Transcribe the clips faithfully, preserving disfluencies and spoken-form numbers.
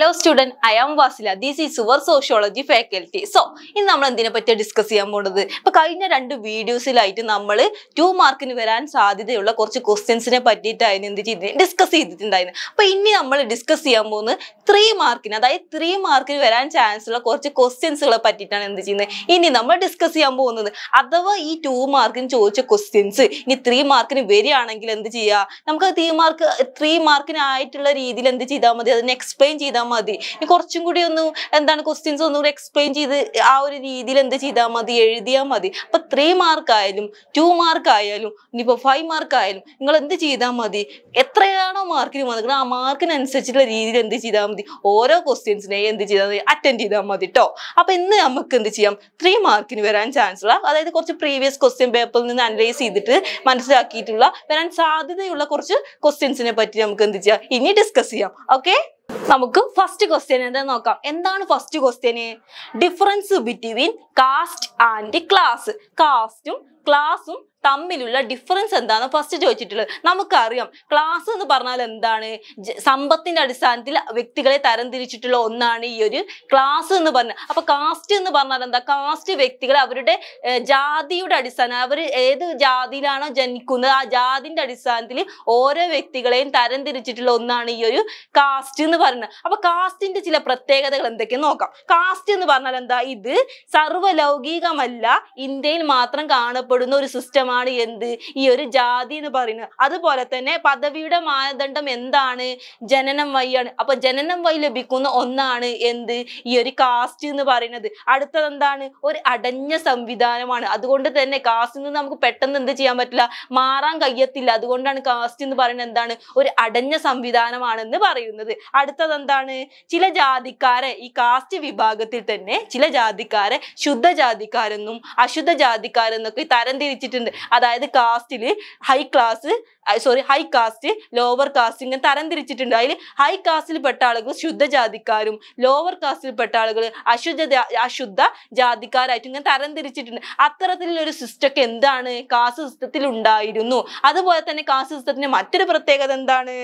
Hello student, I am Vasila. This is our sociology faculty. So, in നമ്മൾ എന്തിനെ പറ്റി discuss ചെയ്യാൻ പോകുന്നത്? ഇപ്പോൾ കഴിഞ്ഞ രണ്ട് വീഡിയോസിലായിട്ട് നമ്മൾ two മാർക്കിന് വരാൻ സാധ്യതയുള്ള കുറച്ച് ക്വസ്റ്റ്യൻസിനെ പറ്റിയിട്ടായിരുന്നു എന്ത് ചെയ്തിട്ട് ഡിസ്കസ് ചെയ്തിട്ടുണ്ടായിരുന്നു. അപ്പോൾ ഇനി നമ്മൾ ഡിസ്കസ് ചെയ്യാൻ പോകുന്നത് three മാർക്കിന് അതായത് three മാർക്കിന് വരാൻ ചാൻസ് ഉള്ള കുറച്ച് ക്വസ്റ്റ്യൻസുകളെ പറ്റിയിട്ടാണ് എന്ത് ചെയ്യുന്നത്. ഇനി നമ്മൾ ഡിസ്കസ് ചെയ്യാൻ പോകുന്നത് അഥവാ ഈ two മാർക്കിന് ചോദിച്ച ക്വസ്റ്റ്യൻസ് ഇനി three മാർക്കിന് വരികയാണെങ്കിൽ എന്ത് ചെയ്യുക? നമുക്ക് three മാർക്ക് three മാർക്കിനായിട്ടുള്ള രീതിയിൽ എന്ത് ചെയ്താൽ മതി? അതിനെ എക്സ്പ്ലെയിൻ ചെയ്താൽ മതി. ഇനി കുറച്ചും കൂടി ഒന്ന് എന്താണ് ക്വസ്റ്റ്യൻസ് ഒന്നുകൂടി എക്സ്പ്ലെയിൻ ചെയ്ത് ആ ഒരു രീതിയിൽ എന്ത് ചെയ്താൽ മതി? എഴുതിയാൽ മതി. അപ്പൊ ത്രീ മാർക്ക് ആയാലും ടു മാർക്ക് ആയാലും ഇനിയിപ്പോ ഫൈവ് മാർക്ക് ആയാലും നിങ്ങൾ എന്ത് ചെയ്താൽ മതി? എത്രയാണോ മാർക്കിന് വന്നിട്ട് ആ മാർക്കിനനുസരിച്ചുള്ള രീതിയിൽ എന്ത് ചെയ്താൽ മതി? ഓരോ ക്വസ്റ്റ്യൻസിനെ എന്ത് ചെയ്താൽ മതി? അറ്റൻഡ് ചെയ്താൽ മതി കേട്ടോ. അപ്പൊ ഇന്ന് നമുക്ക് എന്ത് ചെയ്യാം? ത്രീ മാർക്കിന് വരാൻ ചാൻസ് ഉള്ള അതായത് കുറച്ച് പ്രീവിയസ് ക്വസ്റ്റ്യൻ പേപ്പറിൽ നിന്ന് അനലൈസ് ചെയ്തിട്ട് മനസ്സിലാക്കിയിട്ടുള്ള വരാൻ സാധ്യതയുള്ള കുറച്ച് ക്വസ്റ്റ്യൻസിനെ പറ്റി നമുക്ക് എന്ത് ചെയ്യാം? ഇനി ഡിസ്കസ് ചെയ്യാം. ഓക്കെ, നമുക്ക് ഫസ്റ്റ് ക്വസ്റ്റ്യൻ എന്താ നോക്കാം. എന്താണ് first question? Difference between caste and class. കാസ്റ്റും ക്ലാസും തമ്മിലുള്ള ഡിഫറൻസ് എന്താണ് ഫസ്റ്റ് ചോദിച്ചിട്ടുള്ളത്. നമുക്കറിയാം ക്ലാസ് എന്ന് പറഞ്ഞാൽ എന്താണ്? സമ്പത്തിന്റെ അടിസ്ഥാനത്തിൽ വ്യക്തികളെ തരംതിരിച്ചിട്ടുള്ള ഒന്നാണ് ഈ ഒരു ക്ലാസ് എന്ന് പറഞ്ഞാൽ. അപ്പൊ കാസ്റ്റ് എന്ന് പറഞ്ഞാൽ എന്താ? കാസ്റ്റ് വ്യക്തികളെ അവരുടെ ജാതിയുടെ അടിസ്ഥാനം, അവർ ഏത് ജാതിയിലാണോ ജനിക്കുന്നത് ആ ജാതിന്റെ അടിസ്ഥാനത്തിൽ ഓരോ വ്യക്തികളെയും തരംതിരിച്ചിട്ടുള്ള ഒന്നാണ് ഈ ഒരു കാസ്റ്റ് എന്ന് പറയുന്നത്. അപ്പൊ കാസ്റ്റിന്റെ ചില പ്രത്യേകതകൾ എന്തൊക്കെയെന്ന് നോക്കാം. കാസ്റ്റ് എന്ന് പറഞ്ഞാൽ എന്താ? ഇത് സർവ്വലൗകികമല്ല, ഇന്ത്യയിൽ മാത്രം കാണപ്പെടുന്ന ഒരു സിസ്റ്റം ആണ് എന്ത്? ഈ ഒരു ജാതി എന്ന് പറയുന്നത്. അതുപോലെ തന്നെ പദവിയുടെ മാനദണ്ഡം എന്താണ്? ജനനം വഴിയാണ്. അപ്പൊ ജനനം വഴി ലഭിക്കുന്ന ഒന്നാണ് എന്ത്? ഈ ഒരു കാസ്റ്റ് എന്ന് പറയുന്നത്. അടുത്തത് എന്താണ്? ഒരു അടഞ്ഞ സംവിധാനമാണ്. അതുകൊണ്ട് തന്നെ കാസ്റ്റിൽ നിന്ന് നമുക്ക് പെട്ടെന്ന് എന്ത് ചെയ്യാൻ പറ്റില്ല? മാറാൻ കഴിയത്തില്ല. അതുകൊണ്ടാണ് കാസ്റ്റ് എന്ന് പറയുന്നത് എന്താണ്? ഒരു അടഞ്ഞ സംവിധാനമാണെന്ന് പറയുന്നത്. അടുത്തത് എന്താണ്? ചില ജാതിക്കാരെ ഈ കാസ്റ്റ് വിഭാഗത്തിൽ തന്നെ ചില ജാതിക്കാരെ ശുദ്ധ ജാതിക്കാരെന്നും അശുദ്ധ ജാതിക്കാരെന്നൊക്കെ തരംതിരിച്ചിട്ടുണ്ട്. അതായത് കാസ്റ്റില് high class sorry high caste lower caste ഇങ്ങനെ തരംതിരിച്ചിട്ടുണ്ട്. അതിൽ ഹൈ കാസ്റ്റിൽ പെട്ട ആളുകൾ ശുദ്ധ ജാതിക്കാരും ലോവർ കാസ്റ്റിൽ പെട്ട ആളുകൾ അശുദ്ധ അശുദ്ധ ജാതിക്കാരായിട്ടും ഇങ്ങനെ തരംതിരിച്ചിട്ടുണ്ട്. അത്തരത്തിലുള്ള ഒരു സിസ്റ്റം ഒക്കെ എന്താണ്? കാസ്റ്റ് സിസ്റ്റത്തിൽ ഉണ്ടായിരുന്നു. അതുപോലെ തന്നെ കാസ്റ്റ് സിസ്റ്റത്തിന്റെ മറ്റൊരു പ്രത്യേകത എന്താണ്?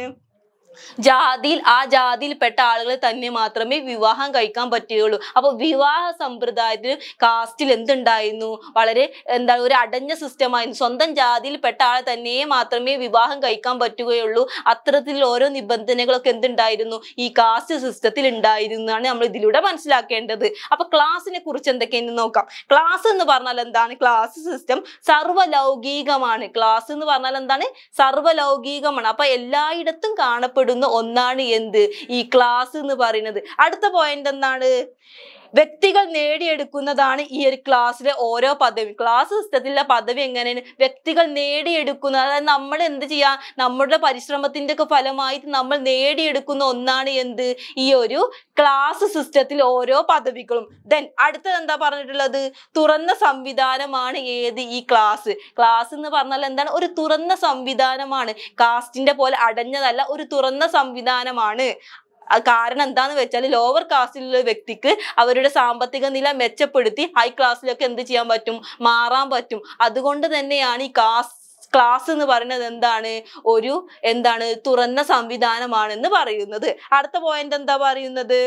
ജാതിയിൽ ആ ജാതിയിൽപ്പെട്ട ആളുകളെ തന്നെ മാത്രമേ വിവാഹം കഴിക്കാൻ പറ്റുകയുള്ളൂ. അപ്പൊ വിവാഹ സമ്പ്രദായത്തിൽ കാസ്റ്റിൽ എന്തുണ്ടായിരുന്നു? വളരെ എന്താ ഒരു അടഞ്ഞ സിസ്റ്റമായിരുന്നു. സ്വന്തം ജാതിയിൽപ്പെട്ട ആളെ തന്നെ മാത്രമേ വിവാഹം കഴിക്കാൻ പറ്റുകയുള്ളൂ. അത്തരത്തിൽ ഓരോ നിബന്ധനകളൊക്കെ എന്തുണ്ടായിരുന്നു? ഈ കാസ്റ്റ് സിസ്റ്റത്തിൽ ഉണ്ടായിരുന്നു എന്നാണ് നമ്മൾ ഇതിലൂടെ മനസ്സിലാക്കേണ്ടത്. അപ്പൊ ക്ലാസിനെ കുറിച്ച് എന്തൊക്കെയെന്ന് നോക്കാം. ക്ലാസ് എന്ന് പറഞ്ഞാൽ എന്താണ്? Class system സർവ്വലൗകികമാണ്. ക്ലാസ് എന്ന് പറഞ്ഞാൽ എന്താണ്? സർവ്വലൗകികമാണ്. അപ്പൊ എല്ലായിടത്തും കാണപ്പെടും ഒന്നാണ് എന്ത്? ഈ ക്ലാസ് എന്ന് പറയുന്നത്. അടുത്ത പോയിന്റ് എന്താണ്? വ്യക്തികൾ നേടിയെടുക്കുന്നതാണ് ഈ ഒരു ക്ലാസ്സിലെ ഓരോ പദവി. ക്ലാസ് സിസ്റ്റത്തിലെ പദവി എങ്ങനെയാണ്? വ്യക്തികൾ നേടിയെടുക്കുന്നത്. അതായത് നമ്മൾ എന്ത് ചെയ്യാ? നമ്മുടെ പരിശ്രമത്തിന്റെ ഒക്കെ ഫലമായിട്ട് നമ്മൾ നേടിയെടുക്കുന്ന ഒന്നാണ് എന്ത്? ഈ ഒരു ക്ലാസ് സിസ്റ്റത്തിൽ ഓരോ പദവികളും. ദെൻ അടുത്തത് എന്താ പറഞ്ഞിട്ടുള്ളത്? തുറന്ന സംവിധാനമാണ് ഏത്? ഈ ക്ലാസ്. ക്ലാസ് എന്ന് പറഞ്ഞാൽ എന്താണ്? ഒരു തുറന്ന സംവിധാനമാണ്. കാസ്റ്റിന്റെ പോലെ അടഞ്ഞതല്ല, ഒരു തുറന്ന സംവിധാനമാണ്. കാരണം എന്താന്ന് വെച്ചാൽ ലോവർ കാസ്റ്റിലുള്ള വ്യക്തിക്ക് അവരുടെ സാമ്പത്തിക നില മെച്ചപ്പെടുത്തി ഹൈ ക്ലാസ്സിലൊക്കെ എന്ത് ചെയ്യാൻ പറ്റും? മാറാൻ പറ്റും. അതുകൊണ്ട് തന്നെയാണ് ഈ കാസ് ക്ലാസ് എന്ന് പറയുന്നത് എന്താണ്? ഒരു എന്താണ്? തുറന്ന സംവിധാനമാണെന്ന് പറയുന്നത്. അടുത്ത പോയിന്റ് എന്താ പറയുന്നത്?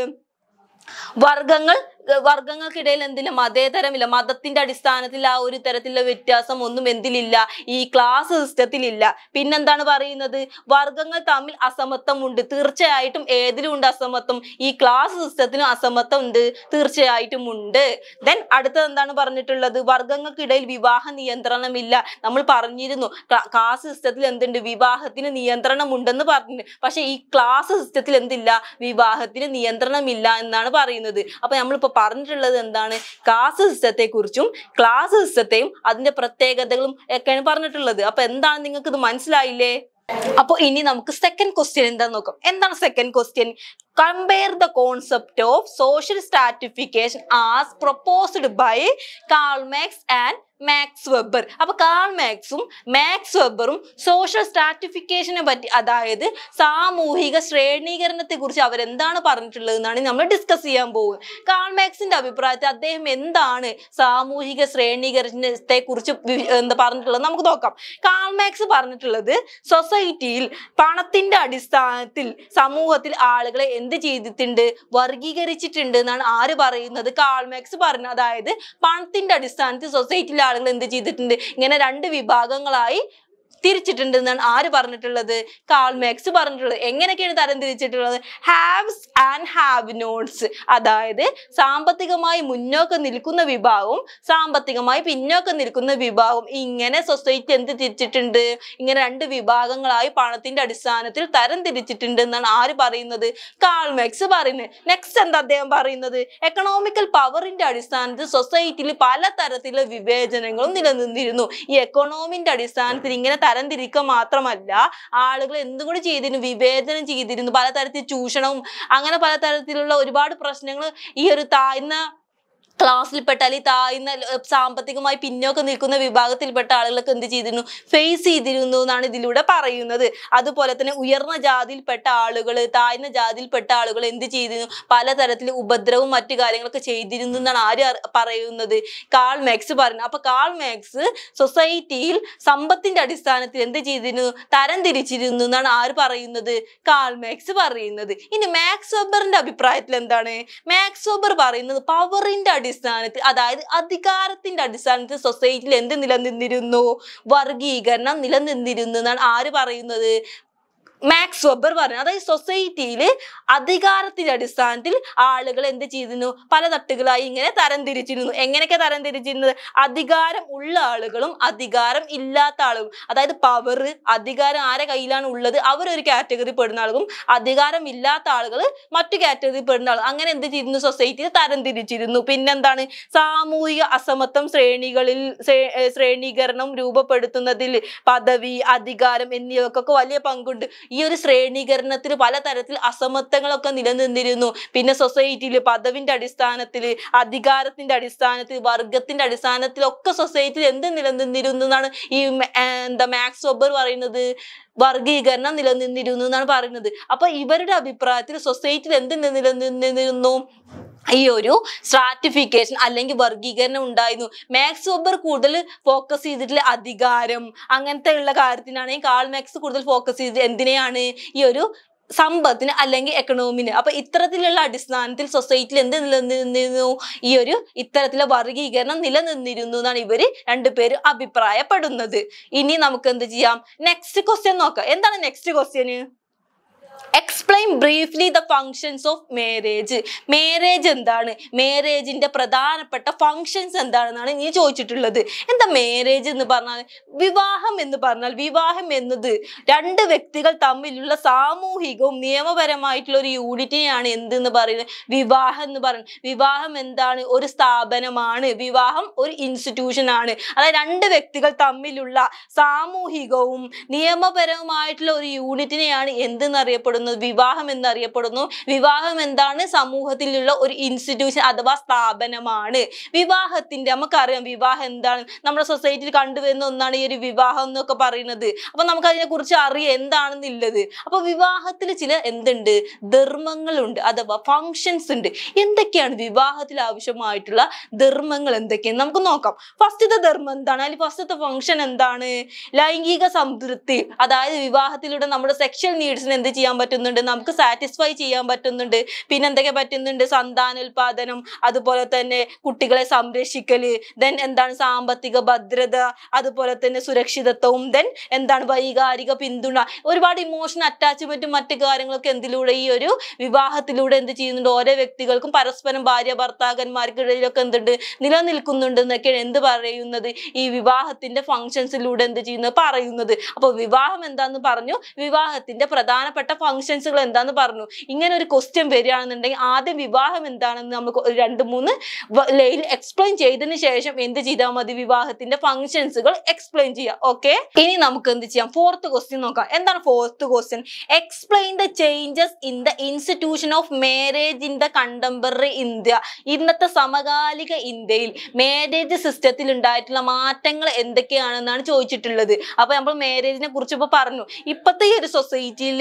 വർഗങ്ങൾ വർഗങ്ങൾക്കിടയിൽ എന്തില്ല? മതേതരമില്ല. മതത്തിന്റെ അടിസ്ഥാനത്തിൽ ആ ഒരു തരത്തിലുള്ള വ്യത്യാസം ഒന്നും എന്തിലില്ല? ഈ ക്ലാസ് സിസ്റ്റത്തിലില്ല. പിന്നെന്താണ് പറയുന്നത്? വർഗങ്ങൾ തമ്മിൽ അസമത്വം ഉണ്ട്. തീർച്ചയായിട്ടും ഏതിലും ഉണ്ട് അസമത്വം? ഈ ക്ലാസ് സിസ്റ്റത്തിലും അസമത്വം ഉണ്ട്, തീർച്ചയായിട്ടും ഉണ്ട്. ദെൻ അടുത്തത് എന്താണ് പറഞ്ഞിട്ടുള്ളത്? വർഗങ്ങൾക്കിടയിൽ വിവാഹ നിയന്ത്രണമില്ല. നമ്മൾ പറഞ്ഞിരുന്നു ക്ലാസ് സിസ്റ്റത്തിൽ എന്തുണ്ട്? വിവാഹത്തിന് നിയന്ത്രണം ഉണ്ടെന്ന് പറഞ്ഞു. പക്ഷെ ഈ ക്ലാസ് സിസ്റ്റത്തിൽ എന്തില്ല? വിവാഹത്തിന് നിയന്ത്രണമില്ല എന്നാണ് പറയുന്നത്. അപ്പൊ നമ്മളിപ്പോ പറഞ്ഞിട്ടുള്ളത് എന്താണ്? കാസ്റ്റ് സിസ്റ്റത്തെ കുറിച്ചും ക്ലാസ് സിസ്റ്റത്തെയും അതിന്റെ പ്രത്യേകതകളും ഒക്കെയാണ് പറഞ്ഞിട്ടുള്ളത്. അപ്പൊ എന്താണ്? നിങ്ങൾക്ക് ഇത് മനസ്സിലായില്ലേ? അപ്പൊ ഇനി നമുക്ക് സെക്കൻഡ് ക്വസ്റ്റ്യൻ എന്താന്ന് നോക്കാം. എന്താണ് second question? Compare the concept of social stratification as proposed by Karl Marx and Max Weber. അപ്പൊ കാൾ മാക്സും മാക്സ് വെബറും സോഷ്യൽ സ്ട്രാറ്റിഫിക്കേഷനെ പറ്റി അതായത് സാമൂഹിക ശ്രേണീകരണത്തെ കുറിച്ച് അവരെന്താണ് പറഞ്ഞിട്ടുള്ളത് എന്നാണ് നമ്മൾ ഡിസ്കസ് ചെയ്യാൻ പോകുന്നത്. കാൾ മാക്സിന്റെ അഭിപ്രായത്തിൽ അദ്ദേഹം എന്താണ് സാമൂഹിക ശ്രേണീകരണത്തെ കുറിച്ച് എന്താ പറഞ്ഞിട്ടുള്ളത് നമുക്ക് നോക്കാം. കാൾ മാക്സ് പറഞ്ഞിട്ടുള്ളത് സൊസൈറ്റിയിൽ പണത്തിന്റെ അടിസ്ഥാനത്തിൽ സമൂഹത്തിൽ ആളുകളെ എന്ത് ചെയ്തിട്ടുണ്ട്, വർഗീകരിച്ചിട്ടുണ്ട് എന്നാണ് ആര് പറയുന്നത്? കാൾ മാർക്സ് പറഞ്ഞു. അതായത് പണത്തിന്റെ അടിസ്ഥാനത്തിൽ സൊസൈറ്റിയിലെ ആളുകൾ എന്ത് ചെയ്തിട്ടുണ്ട്, ഇങ്ങനെ രണ്ട് വിഭാഗങ്ങളായി തിരിച്ചിട്ടുണ്ട് എന്നാണ് ആര് പറഞ്ഞിട്ടുള്ളത്? കാൾ മാർക്സ് പറഞ്ഞിട്ടുള്ളത്. എങ്ങനെയൊക്കെയാണ് തരം തിരിച്ചിട്ടുള്ളത്? ഹാവ്സ് ആൻഡ് ഹാവ് നോട്ട്സ്, അതായത് സാമ്പത്തികമായി മുന്നോക്കം നിൽക്കുന്ന വിഭാഗവും സാമ്പത്തികമായി പിന്നോക്കം നിൽക്കുന്ന വിഭാഗവും, ഇങ്ങനെ സൊസൈറ്റി എന്ത് തിരിച്ചിട്ടുണ്ട്, ഇങ്ങനെ രണ്ട് വിഭാഗങ്ങളായി പണത്തിന്റെ അടിസ്ഥാനത്തിൽ തരം തിരിച്ചിട്ടുണ്ട് എന്നാണ് ആര് പറയുന്നത്? കാൾ മാർക്സ് പറയുന്നത്. നെക്സ്റ്റ് എന്താ അദ്ദേഹം പറയുന്നത്? എക്കണോമിക്കൽ പവറിന്റെ അടിസ്ഥാനത്തിൽ സൊസൈറ്റിയിൽ പല തരത്തിലുള്ള വിവേചനങ്ങളും നിലനിന്നിരുന്നു. ഈ എക്കണോമിന്റെ അടിസ്ഥാനത്തിൽ ഇങ്ങനെ തരംതിരിക്കുക മാത്രമല്ല, ആളുകൾ എന്തും കൂടി ചെയ്തിരുന്നു, വിവേചനം ചെയ്തിരുന്നു. പലതരത്തിൽ ചൂഷണവും അങ്ങനെ പലതരത്തിലുള്ള ഒരുപാട് പ്രശ്നങ്ങൾ ഈ ഒരു താഴ്ന്ന ക്ലാസ്സിൽപ്പെട്ട അല്ലെങ്കിൽ താഴ്ന്ന സാമ്പത്തികമായി പിന്നോക്കം നിൽക്കുന്ന വിഭാഗത്തിൽപ്പെട്ട ആളുകളൊക്കെ എന്ത് ചെയ്തിരുന്നു, ഫേസ് ചെയ്തിരുന്നു എന്നാണ് ഇതിലൂടെ പറയുന്നത്. അതുപോലെ തന്നെ ഉയർന്ന ജാതിയിൽപ്പെട്ട ആളുകൾ താഴ്ന്ന ജാതിയിൽപ്പെട്ട ആളുകൾ എന്ത് ചെയ്തിരുന്നു, പലതരത്തിൽ ഉപദ്രവവും മറ്റു കാര്യങ്ങളൊക്കെ ചെയ്തിരുന്നു എന്നാണ് ആര് പറയുന്നത്? കാൾ മാർക്സ് പറയുന്നത്. അപ്പൊ കാൾ മാർക്സ് സൊസൈറ്റിയിൽ സമ്പത്തിന്റെ അടിസ്ഥാനത്തിൽ എന്ത് ചെയ്തിരുന്നു, തരം തിരിച്ചിരുന്നു എന്നാണ് ആര് പറയുന്നത്? കാൾ മാർക്സ് പറയുന്നത്. ഇനി മാക്സ് വെബറിന്റെ അഭിപ്രായത്തിൽ എന്താണ്? മാക്സ് വെബർ പറയുന്നത് പവറിന്റെ അടിസ്ഥാനത്തിൽ, അതായത് അധികാരത്തിന്റെ അടിസ്ഥാനത്തിൽ സൊസൈറ്റിയിൽ എന്ത് നിലനിന്നിരുന്നു, വർഗീകരണം നിലനിന്നിരുന്നു എന്നാണ് ആര് പറയുന്നത്? മാക്സ് വെബർ പറഞ്ഞു. അതായത് സൊസൈറ്റിയിൽ അധികാരത്തിന്റെ അടിസ്ഥാനത്തിൽ ആളുകൾ എന്ത് ചെയ്തിരുന്നു, പല തട്ടുകളായി ഇങ്ങനെ തരം തിരിച്ചിരുന്നു. എങ്ങനെയൊക്കെ തരം തിരിച്ചിരുന്നത്? അധികാരം ഉള്ള ആളുകളും അധികാരം ഇല്ലാത്ത ആളുകളും, അതായത് പവർ അധികാരം ആരെ കയ്യിലാണ് ഉള്ളത് അവരൊരു കാറ്റഗറി പെടുന്ന ആളുകളും അധികാരം ഇല്ലാത്ത ആളുകൾ മറ്റു കാറ്റഗറി പെടുന്ന ആളുകൾ, അങ്ങനെ എന്ത് ചെയ്തിരുന്നു, സൊസൈറ്റിയിൽ തരം തിരിച്ചിരുന്നു. പിന്നെന്താണ്? സാമൂഹിക അസമത്വം ശ്രേണികളിൽ ശ്രേണീകരണം രൂപപ്പെടുത്തുന്നതിൽ പദവി, അധികാരം എന്നിവക്കൊക്കെ വലിയ പങ്കുണ്ട്. ഈ ഒരു ശ്രേണീകരണത്തിൽ പലതരത്തിൽ അസമത്വങ്ങളൊക്കെ നിലനിന്നിരുന്നു. പിന്നെ സൊസൈറ്റിയിൽ പദവിന്റെ അടിസ്ഥാനത്തിൽ, അധികാരത്തിന്റെ അടിസ്ഥാനത്തിൽ, വർഗത്തിന്റെ അടിസ്ഥാനത്തിലൊക്കെ സൊസൈറ്റിയിൽ എന്ത് നിലനിന്നിരുന്നു എന്നാണ് ഈ എന്താ മാക്സ് വെബർ പറയുന്നത്? വർഗീകരണം നിലനിന്നിരുന്നു എന്നാണ് പറയുന്നത്. അപ്പൊ ഇവരുടെ അഭിപ്രായത്തിൽ സൊസൈറ്റിയിൽ എന്ത് നിലനിന്നിരുന്നു? ഈ ഒരു സ്ട്രാറ്റിഫിക്കേഷൻ അല്ലെങ്കിൽ വർഗീകരണം ഉണ്ടായിരുന്നു. മാക്സ് വെബർ കൂടുതൽ ഫോക്കസ് ചെയ്തിട്ടുള്ള അധികാരം അങ്ങനത്തെ ഉള്ള കാര്യത്തിനാണെങ്കിൽ കാൾ മാർക്സ് കൂടുതൽ ഫോക്കസ് ചെയ്തിട്ട് എന്തിനെയാണ്? ഈ ഒരു സമ്പത്തിന് അല്ലെങ്കിൽ എക്കണോമിന്. അപ്പൊ ഇത്തരത്തിലുള്ള അടിസ്ഥാനത്തിൽ സൊസൈറ്റിയിൽ എന്ത് നിലനിന്നിരുന്നു? ഈ ഒരു ഇത്തരത്തിലുള്ള വർഗീകരണം നിലനിന്നിരുന്നു എന്നാണ് ഇവര് രണ്ടുപേരും അഭിപ്രായപ്പെടുന്നത്. ഇനി നമുക്ക് എന്ത് ചെയ്യാം? നെക്സ്റ്റ് ക്വസ്റ്റ്യൻ നോക്കാം. എന്താണ് next question? Explain briefly the functions of marriage. Marriage എന്താണ്, മാരേജിന്റെ പ്രധാനപ്പെട്ട ഫങ്ഷൻസ് എന്താണെന്നാണ് ഇനി ചോദിച്ചിട്ടുള്ളത്. എന്താ മാരേജ് എന്ന് പറഞ്ഞാൽ? വിവാഹം എന്ന് പറഞ്ഞാൽ, വിവാഹം എന്നത് രണ്ട് വ്യക്തികൾ തമ്മിലുള്ള സാമൂഹികവും നിയമപരമായിട്ടുള്ള ഒരു യൂണിറ്റിനെയാണ് എന്തെന്ന് പറയുന്നത്? വിവാഹം എന്ന് പറയുന്നത്. വിവാഹം എന്താണ്? ഒരു സ്ഥാപനമാണ്. വിവാഹം ഒരു ഇൻസ്റ്റിറ്റ്യൂഷൻ ആണ്. അതായത് രണ്ട് വ്യക്തികൾ തമ്മിലുള്ള സാമൂഹികവും നിയമപരവുമായിട്ടുള്ള ഒരു യൂണിറ്റിനെയാണ് എന്തെന്ന് അറിയപ്പെടുന്നത്? വിവാഹം എന്നറിയപ്പെടുന്നു. വിവാഹം എന്താണ്? സമൂഹത്തിലുള്ള ഒരു ഇൻസ്റ്റിറ്റ്യൂഷൻ അഥവാ സ്ഥാപനമാണ്. വിവാഹത്തിന്റെ നമുക്കറിയാം വിവാഹം എന്താണ്, നമ്മുടെ സൊസൈറ്റിയിൽ കണ്ടുവരുന്ന ഒന്നാണ് ഈ ഒരു വിവാഹം എന്നൊക്കെ പറയുന്നത്. അപ്പൊ നമുക്ക് അതിനെ കുറിച്ച് അറിയാം എന്താണെന്നുള്ളത്. അപ്പൊ വിവാഹത്തിൽ ചില എന്തുണ്ട്, ധർമ്മങ്ങളുണ്ട് അഥവാ ഫങ്ഷൻസ് ഉണ്ട്. എന്തൊക്കെയാണ് വിവാഹത്തിൽ ആവശ്യമായിട്ടുള്ള ധർമ്മങ്ങൾ എന്തൊക്കെയാണ് നമുക്ക് നോക്കാം. ഫസ്റ്റത്തെ ധർമ്മം എന്താണ്, അല്ലെങ്കിൽ ഫസ്റ്റത്തെ ഫങ്ഷൻ എന്താണ്? ലൈംഗിക സംതൃപ്തി. അതായത് വിവാഹത്തിലൂടെ നമ്മുടെ സെക്ഷൽ നീഡ്സിന് എന്ത് ചെയ്യാൻ പറ്റുന്നുണ്ട്, നമുക്ക് സാറ്റിസ്ഫൈ ചെയ്യാൻ പറ്റുന്നുണ്ട്. പിന്നെ എന്തൊക്കെ പറ്റുന്നുണ്ട്? സന്താനോൽപാദനം, അതുപോലെ തന്നെ കുട്ടികളെ സംരക്ഷിക്കല്, ദെൻ എന്താണ് സാമ്പത്തിക ഭദ്രത, അതുപോലെ തന്നെ സുരക്ഷിതത്വവും, ദെൻ എന്താണ് വൈകാരിക പിന്തുണ, ഒരുപാട് ഇമോഷണൽ അറ്റാച്ച്മെന്റും മറ്റു കാര്യങ്ങളൊക്കെ എന്തിലൂടെ ഈ ഒരു വിവാഹത്തിലൂടെ എന്ത് ചെയ്യുന്നുണ്ട്? ഓരോ വ്യക്തികൾക്കും പരസ്പരം ഭാര്യ ഭർത്താക്കന്മാർക്കിടയിലൊക്കെ എന്തുണ്ട്, നിലനിൽക്കുന്നുണ്ട് എന്നൊക്കെയാണ് എന്ത് പറയുന്നത്? ഈ വിവാഹത്തിന്റെ ഫങ്ഷൻസിലൂടെ എന്ത് ചെയ്യുന്നത് പറയുന്നത്. അപ്പൊ വിവാഹം എന്താന്ന് പറഞ്ഞു, വിവാഹത്തിന്റെ പ്രധാനപ്പെട്ട ഫങ്ഷൻസുകൾ എന്താന്ന് പറഞ്ഞു. ഇങ്ങനെ ഒരു ക്വസ്റ്റ്യൻ വരികയാണെന്നുണ്ടെങ്കിൽ ആദ്യം വിവാഹം എന്താണെന്ന് നമുക്ക് രണ്ട് മൂന്ന് ലൈൻ എക്സ്പ്ലെയിൻ ചെയ്തതിന് ശേഷം എന്ത് ചെയ്താൽ മതി? വിവാഹത്തിന്റെ ഫങ്ഷൻസുകൾ എക്സ്പ്ലെയിൻ ചെയ്യാം. ഓക്കെ, ഇനി നമുക്ക് എന്ത് ചെയ്യാം? ഫോർത്ത് ക്വസ്റ്റ്യൻ നോക്കാം. എന്താണ് fourth question? Explain the changes in the institution of marriage in the contemporary India. ഇന്നത്തെ സമകാലിക ഇന്ത്യയിൽ മാരേജ് സിസ്റ്റത്തിൽ ഉണ്ടായിട്ടുള്ള മാറ്റങ്ങൾ എന്തൊക്കെയാണെന്നാണ് ചോദിച്ചിട്ടുള്ളത്. അപ്പൊ നമ്മൾ മാരേജിനെ കുറിച്ച് ഇപ്പൊ പറഞ്ഞു. ഇപ്പത്തെ ഈ ഒരു സൊസൈറ്റിയിൽ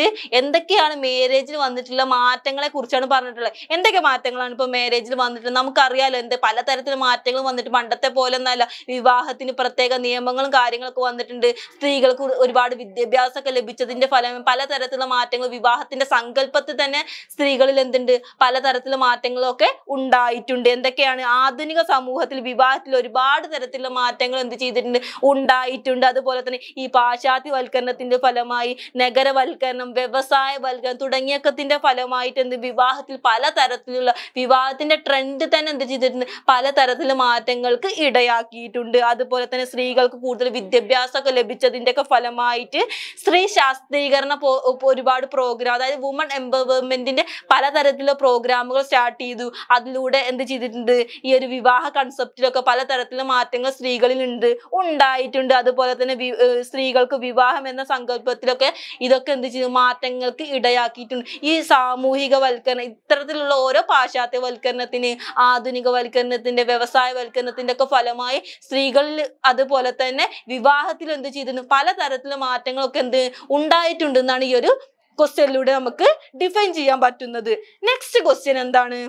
എന്തൊക്കെയാണ് മാരേജിൽ വന്നിട്ടുള്ള മാറ്റങ്ങളെ കുറിച്ചാണ് പറഞ്ഞിട്ടുള്ളത്. എന്തൊക്കെ മാറ്റങ്ങളാണ് ഇപ്പൊ മാരേജിൽ വന്നിട്ടുള്ളത്? നമുക്കറിയാലോ എന്ത് പലതരത്തിലുള്ള മാറ്റങ്ങൾ വന്നിട്ട് പണ്ടത്തെ പോലെ ഒന്നല്ല. വിവാഹത്തിന് പ്രത്യേക നിയമങ്ങളും കാര്യങ്ങളൊക്കെ വന്നിട്ടുണ്ട്. സ്ത്രീകൾക്ക് ഒരുപാട് വിദ്യാഭ്യാസമൊക്കെ ലഭിച്ചതിന്റെ ഫലം പലതരത്തിലുള്ള മാറ്റങ്ങൾ, വിവാഹത്തിന്റെ സങ്കല്പത്തിൽ തന്നെ സ്ത്രീകളിൽ എന്തുണ്ട് പലതരത്തിലുള്ള മാറ്റങ്ങളൊക്കെ ഉണ്ടായിട്ടുണ്ട്. എന്തൊക്കെയാണ്? ആധുനിക സമൂഹത്തിൽ വിവാഹത്തിൽ ഒരുപാട് തരത്തിലുള്ള മാറ്റങ്ങൾ എന്ത് ചെയ്തിട്ടുണ്ട് ഉണ്ടായിട്ടുണ്ട്. അതുപോലെ തന്നെ ഈ പാശ്ചാത്യവൽക്കരണത്തിന്റെ ഫലമായി നഗരവൽക്കരണം, വ്യവസായവൽക്കരണം തുടങ്ങിയതിന്റെ ഫലമായിട്ട് എന്ത് വിവാഹത്തിൽ പലതരത്തിലുള്ള വിവാഹത്തിന്റെ ട്രെൻഡ് തന്നെ എന്ത് ചെയ്തിട്ടുണ്ട് പലതരത്തിലുള്ള മാറ്റങ്ങൾക്ക് ഇടയാക്കിയിട്ടുണ്ട്. അതുപോലെ തന്നെ സ്ത്രീകൾക്ക് കൂടുതൽ വിദ്യാഭ്യാസമൊക്കെ ലഭിച്ചതിന്റെ ഒക്കെ ഫലമായിട്ട് സ്ത്രീ ശാസ്ത്രീകരണ ഒരുപാട് പ്രോഗ്രാം, അതായത് വുമൺ എംപവർമെന്റിന്റെ പലതരത്തിലുള്ള പ്രോഗ്രാമുകൾ സ്റ്റാർട്ട് ചെയ്തു. അതിലൂടെ എന്ത് ചെയ്തിട്ടുണ്ട് ഈ ഒരു വിവാഹ കൺസെപ്റ്റിലൊക്കെ പലതരത്തിലുള്ള മാറ്റങ്ങൾ സ്ത്രീകളിൽ ഉണ്ട് ഉണ്ടായിട്ടുണ്ട്. അതുപോലെ തന്നെ സ്ത്രീകൾക്ക് വിവാഹം എന്ന സങ്കല്പത്തിലൊക്കെ ഇതൊക്കെ എന്ത് ചെയ്തു മാറ്റങ്ങൾക്ക് ഇടയാക്കിയിട്ടുണ്ട്. ഈ സാമൂഹികവൽക്കരണം ഇത്തരത്തിലുള്ള ഓരോ പാശ്ചാത്യവൽക്കരണത്തിന്, ആധുനികവൽക്കരണത്തിന്റെ, വ്യവസായവൽക്കരണത്തിന്റെ ഒക്കെ ഫലമായി സ്ത്രീകളിൽ അതുപോലെ തന്നെ വിവാഹത്തിൽ എന്ത് ചെയ്തിട്ടുണ്ട് പലതരത്തിലുള്ള മാറ്റങ്ങളൊക്കെ എന്ത് ഉണ്ടായിട്ടുണ്ട് എന്നാണ് ഈ ഒരു ക്വസ്റ്റ്യനിലൂടെ നമുക്ക് ഡിഫൈൻ ചെയ്യാൻ പറ്റുന്നത്. നെക്സ്റ്റ് ക്വസ്റ്റ്യൻ എന്താണ്?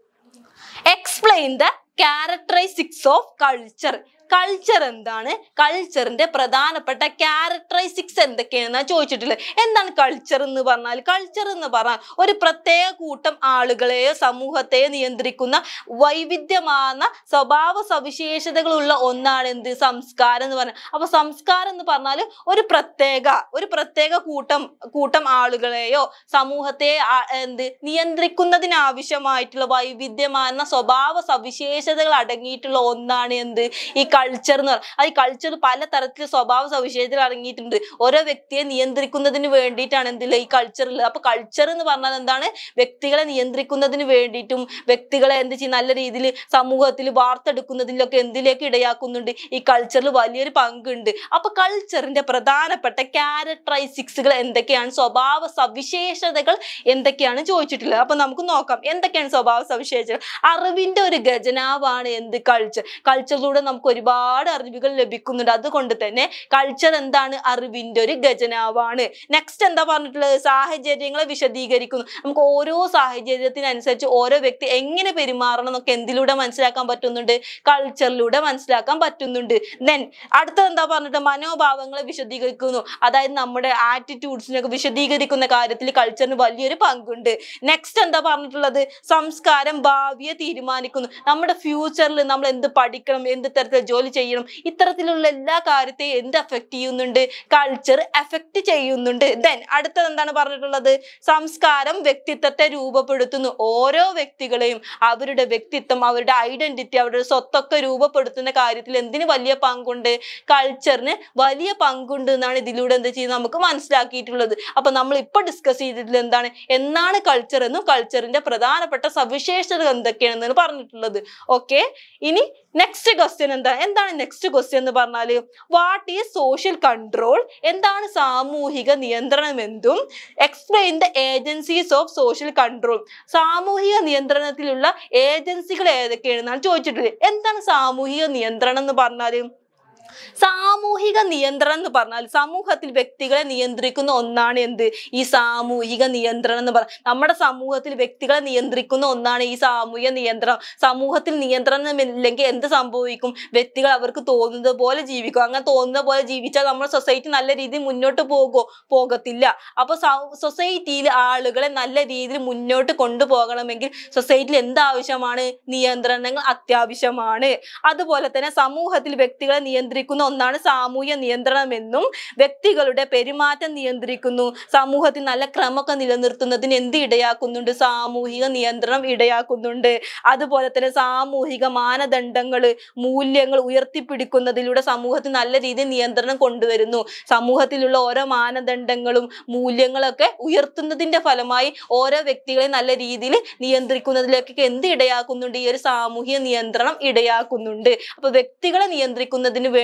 Explain the characteristics of culture. Culture എന്താണ്? കൾച്ചറിന്റെ പ്രധാനപ്പെട്ട ക്യാരക്ടറിസ്റ്റിക്സ് എന്തൊക്കെയാണെന്നാണ് ചോദിച്ചിട്ടുള്ളത്. എന്താണ് കൾച്ചർ എന്ന് പറഞ്ഞാൽ? കൾച്ചർ എന്ന് പറഞ്ഞാൽ ഒരു പ്രത്യേക കൂട്ടം ആളുകളെയോ സമൂഹത്തെയോ നിയന്ത്രിക്കുന്ന വൈവിധ്യമാർന്ന സ്വഭാവ സവിശേഷതകളുള്ള ഒന്നാണ് എന്ത് സംസ്കാരം എന്ന് പറഞ്ഞാൽ. അപ്പൊ സംസ്കാരം എന്ന് പറഞ്ഞാൽ ഒരു പ്രത്യേക ഒരു പ്രത്യേക കൂട്ടം കൂട്ടം ആളുകളെയോ സമൂഹത്തെ എന്ത് നിയന്ത്രിക്കുന്നതിനാവശ്യമായിട്ടുള്ള വൈവിധ്യമാർന്ന സ്വഭാവ സവിശേഷതകൾ അടങ്ങിയിട്ടുള്ള ഒന്നാണ് എന്ത് ഈ കൾച്ചർ എന്ന് പറയുന്നത്. അത് ഈ കൾച്ചർ പലതരത്തിലുള്ള സ്വഭാവ സവിശേഷതകൾ അടങ്ങിയിട്ടുണ്ട്. ഓരോ വ്യക്തിയെ നിയന്ത്രിക്കുന്നതിന് വേണ്ടിയിട്ടാണ് എന്തില്ല ഈ കൾച്ചർ ഉള്ളത്. അപ്പൊ കൾച്ചർ എന്ന് പറഞ്ഞാൽ എന്താണ്? വ്യക്തികളെ നിയന്ത്രിക്കുന്നതിന് വേണ്ടിയിട്ടും വ്യക്തികളെ എന്ത് ചെയ്യും നല്ല രീതിയിൽ സമൂഹത്തിൽ വാർത്തെടുക്കുന്നതിലൊക്കെ എന്തിലേക്ക് ഇടയാക്കുന്നുണ്ട് ഈ കൾച്ചറിൽ വലിയൊരു പങ്കുണ്ട്. അപ്പൊ കൾച്ചറിന്റെ പ്രധാനപ്പെട്ട ക്യാരക്ടറിസ്റ്റിക്സുകൾ എന്തൊക്കെയാണ്, സ്വഭാവ സവിശേഷതകൾ എന്തൊക്കെയാണ് ചോദിച്ചിട്ടുള്ളത്. അപ്പൊ നമുക്ക് നോക്കാം എന്തൊക്കെയാണ് സ്വഭാവ സവിശേഷതകൾ. അറിവിന്റെ ഒരു ഖജനാവാണ് എന്ത് കൾച്ചർ. കൾച്ചറിലൂടെ നമുക്ക് ഒരുപാട് അറിവുകൾ ലഭിക്കുന്നുണ്ട്. അതുകൊണ്ട് തന്നെ കൾച്ചർ എന്താണ്? അറിവിന്റെ ഒരു ഖജനാവാണ്. നെക്സ്റ്റ് എന്താ പറഞ്ഞിട്ടുള്ളത്? സാഹചര്യങ്ങളെ വിശദീകരിക്കുന്നു. നമുക്ക് ഓരോ സാഹചര്യത്തിനനുസരിച്ച് ഓരോ വ്യക്തി എങ്ങനെ പെരുമാറണം എന്നൊക്കെ എന്തിലൂടെ മനസ്സിലാക്കാൻ പറ്റുന്നുണ്ട്? കൾച്ചറിലൂടെ മനസ്സിലാക്കാൻ പറ്റുന്നുണ്ട്. ദെൻ അടുത്തത് എന്താ പറഞ്ഞിട്ട്? മനോഭാവങ്ങളെ വിശദീകരിക്കുന്നു. അതായത് നമ്മുടെ ആറ്റിറ്റ്യൂഡ്സിനൊക്കെ വിശദീകരിക്കുന്ന കാര്യത്തിൽ കൾച്ചറിന് വലിയൊരു പങ്കുണ്ട്. നെക്സ്റ്റ് എന്താ പറഞ്ഞിട്ടുള്ളത്? സംസ്കാരം ഭാവിയെ തീരുമാനിക്കുന്നു. നമ്മുടെ ഫ്യൂച്ചറിൽ നമ്മൾ എന്ത് പഠിക്കണം, എന്ത് തരത്തിൽ ജോലി ചെയ്യണം, ഇത്തരത്തിലുള്ള എല്ലാ കാര്യത്തെയും എന്ത് അഫക്ട് ചെയ്യുന്നുണ്ട്? കൾച്ചർ അഫക്ട് ചെയ്യുന്നുണ്ട്. ദെൻ അടുത്തത് എന്താണ് പറഞ്ഞിട്ടുള്ളത്? സംസ്കാരം വ്യക്തിത്വത്തെ രൂപപ്പെടുത്തുന്നു. ഓരോ വ്യക്തികളെയും അവരുടെ വ്യക്തിത്വം, അവരുടെ ഐഡന്റിറ്റി, അവരുടെ സ്വത്തൊക്കെ രൂപപ്പെടുത്തുന്ന കാര്യത്തിൽ എന്തിന് വലിയ പങ്കുണ്ട്? കൾച്ചറിന് വലിയ പങ്കുണ്ട് എന്നാണ് ഇതിലൂടെ എന്ത് ചെയ്യുന്നത് നമുക്ക് മനസ്സിലാക്കിയിട്ടുള്ളത്. അപ്പൊ നമ്മൾ ഇപ്പൊ ഡിസ്കസ് ചെയ്തിട്ടുള്ളത് എന്താണ് എന്നാണ് കൾച്ചർ എന്നും കൾച്ചറിന്റെ പ്രധാനപ്പെട്ട സവിശേഷതകൾ എന്തൊക്കെയാണെന്നാണ് പറഞ്ഞിട്ടുള്ളത്. ഓക്കെ, ഇനി നെക്സ്റ്റ് ക്വസ്റ്റ്യൻ എന്താ എന്താണ് നെക്സ്റ്റ് ക്വസ്റ്റ്യൻ എന്ന് പറഞ്ഞാല് വാട്ട് ഈസ് സോഷ്യൽ കൺട്രോൾ? എന്താണ് സാമൂഹിക നിയന്ത്രണം എന്നും explain the agencies of social control. സാമൂഹിക നിയന്ത്രണത്തിലുള്ള ഏജൻസികൾ ഏതൊക്കെയാണെന്നാണ് ചോദിച്ചിട്ടുള്ളത്. എന്താണ് സാമൂഹിക നിയന്ത്രണം എന്ന് പറഞ്ഞാല്? സാമൂഹിക നിയന്ത്രണം എന്ന് പറഞ്ഞാൽ സമൂഹത്തിൽ വ്യക്തികളെ നിയന്ത്രിക്കുന്ന ഒന്നാണ് എന്ത് ഈ സാമൂഹിക നിയന്ത്രണം എന്ന് പറഞ്ഞാൽ. നമ്മുടെ സമൂഹത്തിൽ വ്യക്തികളെ നിയന്ത്രിക്കുന്ന ഒന്നാണ് ഈ സാമൂഹിക നിയന്ത്രണം. സമൂഹത്തിൽ നിയന്ത്രണം ഇല്ലെങ്കിൽ എന്ത് സംഭവിക്കും? വ്യക്തികൾ അവർക്ക് തോന്നുന്നത് പോലെ ജീവിക്കും. അങ്ങനെ തോന്നുന്ന പോലെ ജീവിച്ചാൽ നമ്മുടെ സൊസൈറ്റി നല്ല രീതിയിൽ മുന്നോട്ട് പോകുമോ? പോകത്തില്ല. അപ്പൊ സൊസൈറ്റിയിൽ ആളുകളെ നല്ല രീതിയിൽ മുന്നോട്ട് കൊണ്ടുപോകണമെങ്കിൽ സൊസൈറ്റിയിൽ എന്താവശ്യമാണ്? നിയന്ത്രണങ്ങൾ അത്യാവശ്യമാണ്. അതുപോലെ തന്നെ സമൂഹത്തിൽ വ്യക്തികളെ നിയന്ത്രിക്കുന്ന ഒന്നാണ് സാമൂഹ്യ നിയന്ത്രണം എന്നും വ്യക്തികളുടെ പെരുമാറ്റം നിയന്ത്രിക്കുന്നു. സമൂഹത്തിൽ നല്ല ക്രമമൊക്കെ നിലനിർത്തുന്നതിന് എന്ത് ഇടയാക്കുന്നുണ്ട്? സാമൂഹിക നിയന്ത്രണം ഇടയാക്കുന്നുണ്ട്. അതുപോലെ തന്നെ സാമൂഹിക മാനദണ്ഡങ്ങൾ, മൂല്യങ്ങൾ ഉയർത്തിപ്പിടിക്കുന്നതിലൂടെ സമൂഹത്തിൽ നല്ല രീതിയിൽ നിയന്ത്രണം കൊണ്ടുവരുന്നു. സമൂഹത്തിലുള്ള ഓരോ മാനദണ്ഡങ്ങളും മൂല്യങ്ങളൊക്കെ ഉയർത്തുന്നതിന്റെ ഫലമായി ഓരോ വ്യക്തികളെ നല്ല രീതിയിൽ നിയന്ത്രിക്കുന്നതിലേക്കൊക്കെ എന്ത് ഇടയാക്കുന്നുണ്ട്? ഈ ഒരു സാമൂഹിക നിയന്ത്രണം ഇടയാക്കുന്നുണ്ട്. അപ്പൊ വ്യക്തികളെ നിയന്ത്രിക്കുന്നതിന് വേണ്ടി